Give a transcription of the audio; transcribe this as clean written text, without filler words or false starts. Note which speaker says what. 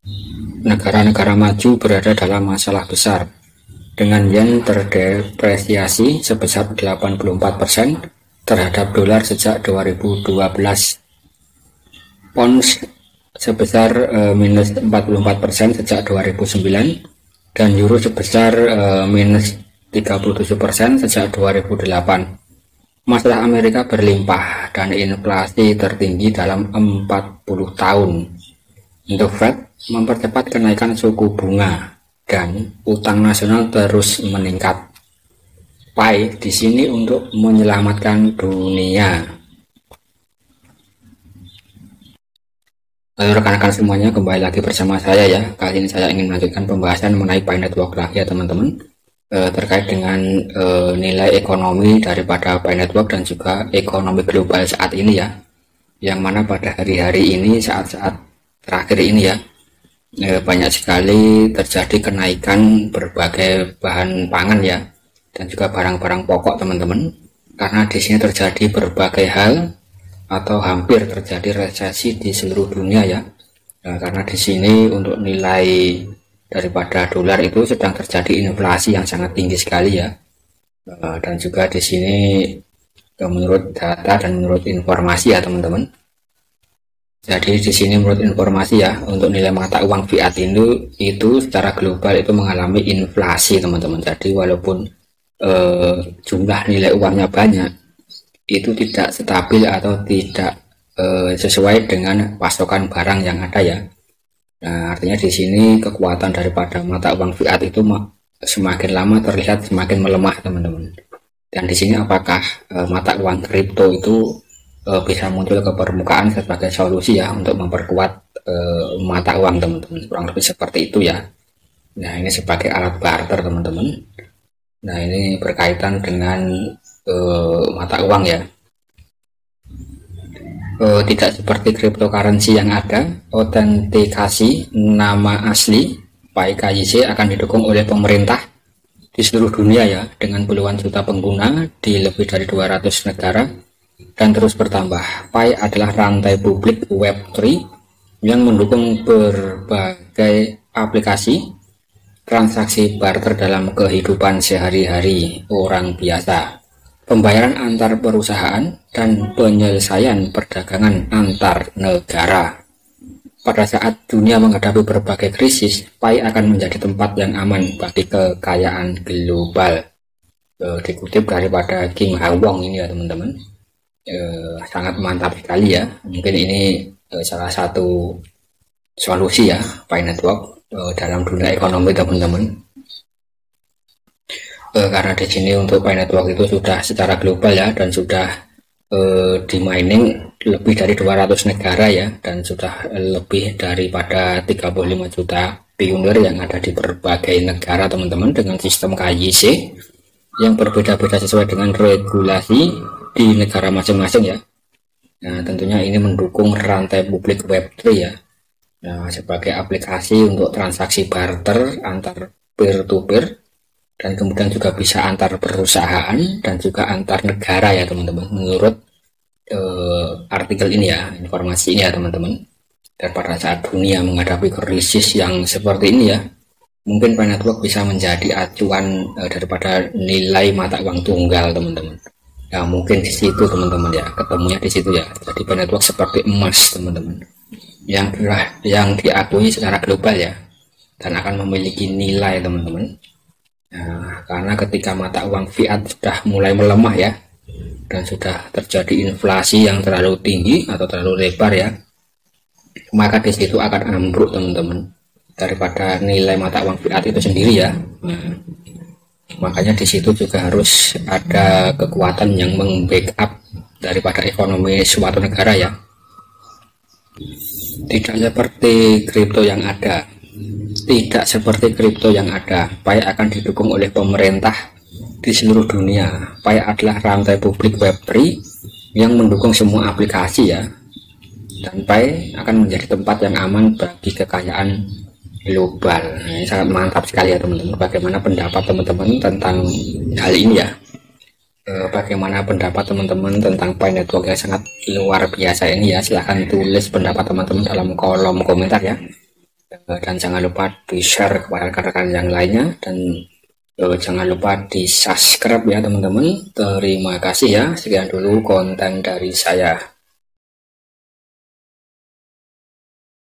Speaker 1: Negara-negara maju berada dalam masalah besar dengan yen terdepresiasi sebesar 84% terhadap dolar sejak 2012, pounds sebesar minus 44% sejak 2009, dan euro sebesar minus 37% sejak 2008. Masalah Amerika berlimpah dan inflasi tertinggi dalam 40 tahun. The Fed mempercepat kenaikan suku bunga dan utang nasional terus meningkat. Pai di sini untuk menyelamatkan dunia. Halo rekan-rekan semuanya, kembali lagi bersama saya ya. Kali ini saya ingin melanjutkan pembahasan mengenai Pi Network lagi ya teman-teman, terkait dengan nilai ekonomi daripada Pi Network dan juga ekonomi global saat ini ya, yang mana pada hari-hari ini, saat-saat terakhir ini ya, banyak sekali terjadi kenaikan berbagai bahan pangan ya, dan juga barang-barang pokok teman-teman, karena di sini terjadi berbagai hal atau hampir terjadi resesi di seluruh dunia ya. Nah, karena di sini untuk nilai daripada dolar itu sedang terjadi inflasi yang sangat tinggi sekali ya. Dan juga di sini menurut data dan menurut informasi ya teman-teman. Jadi di sini menurut informasi ya, untuk nilai mata uang fiat itu secara global itu mengalami inflasi teman-teman. Jadi walaupun jumlah nilai uangnya banyak, itu tidak stabil atau tidak sesuai dengan pasokan barang yang ada ya. Nah, artinya di sini kekuatan daripada mata uang fiat itu semakin lama terlihat semakin melemah teman-teman. Dan di sini apakah mata uang kripto itu bisa muncul ke permukaan sebagai solusi ya untuk memperkuat mata uang teman-teman, kurang lebih seperti itu ya. Nah, ini sebagai alat barter teman-teman. Nah, ini berkaitan dengan mata uang ya. Tidak seperti cryptocurrency yang ada, autentikasi nama asli Pi KYC akan didukung oleh pemerintah di seluruh dunia ya, dengan puluhan juta pengguna di lebih dari 200 negara dan terus bertambah. Pi adalah rantai publik Web3 yang mendukung berbagai aplikasi transaksi barter dalam kehidupan sehari-hari orang biasa, pembayaran antar perusahaan, dan penyelesaian perdagangan antar negara. Pada saat dunia menghadapi berbagai krisis, Pi akan menjadi tempat yang aman bagi kekayaan global. Dikutip daripada Kim Ha-won ini ya teman-teman. Sangat mantap sekali ya. Mungkin ini salah satu solusi ya Pi Network dalam dunia ekonomi teman-teman. Karena di sini untuk Pi Network itu sudah secara global ya, dan sudah di mining lebih dari 200 negara ya, dan sudah lebih daripada 35 juta pioneer yang ada di berbagai negara teman-teman, dengan sistem KYC yang berbeda-beda sesuai dengan regulasi di negara masing-masing ya. Nah, tentunya ini mendukung rantai publik Web3 ya. Nah, sebagai aplikasi untuk transaksi barter antar peer-to-peer, dan kemudian juga bisa antar perusahaan dan juga antar negara ya teman-teman, menurut artikel ini ya, informasi ini ya teman-teman. Dan pada saat dunia menghadapi krisis yang seperti ini ya, mungkin Pi Network bisa menjadi acuan daripada nilai mata uang tunggal teman-teman. Ya mungkin di situ teman-teman ya, ketemunya di situ ya. Jadi Pi Network seperti emas teman-teman, yang diakui secara global ya, dan akan memiliki nilai teman-teman. Nah, karena ketika mata uang fiat sudah mulai melemah ya, dan sudah terjadi inflasi yang terlalu tinggi atau terlalu lebar ya, maka di situ akan ambruk teman-teman daripada nilai mata uang fiat itu sendiri ya. Nah, makanya di situ juga harus ada kekuatan yang membackup daripada ekonomi suatu negara ya. Tidak seperti kripto yang ada. Tidak seperti kripto yang ada, Pi akan didukung oleh pemerintah di seluruh dunia. Pi adalah rantai publik Web3 yang mendukung semua aplikasi ya. Dan Pi akan menjadi tempat yang aman bagi kekayaan global. Nah, ini sangat mantap sekali ya teman-teman. Bagaimana pendapat teman-teman tentang hal ini ya? Bagaimana pendapat teman-teman tentang Pi Network yang sangat luar biasa ini ya? Silahkan tulis pendapat teman-teman dalam kolom komentar ya. dan jangan lupa di share kepada rekan-rekan yang lainnya, dan jangan lupa di subscribe ya teman-teman. Terima kasih ya, sekian dulu konten dari saya.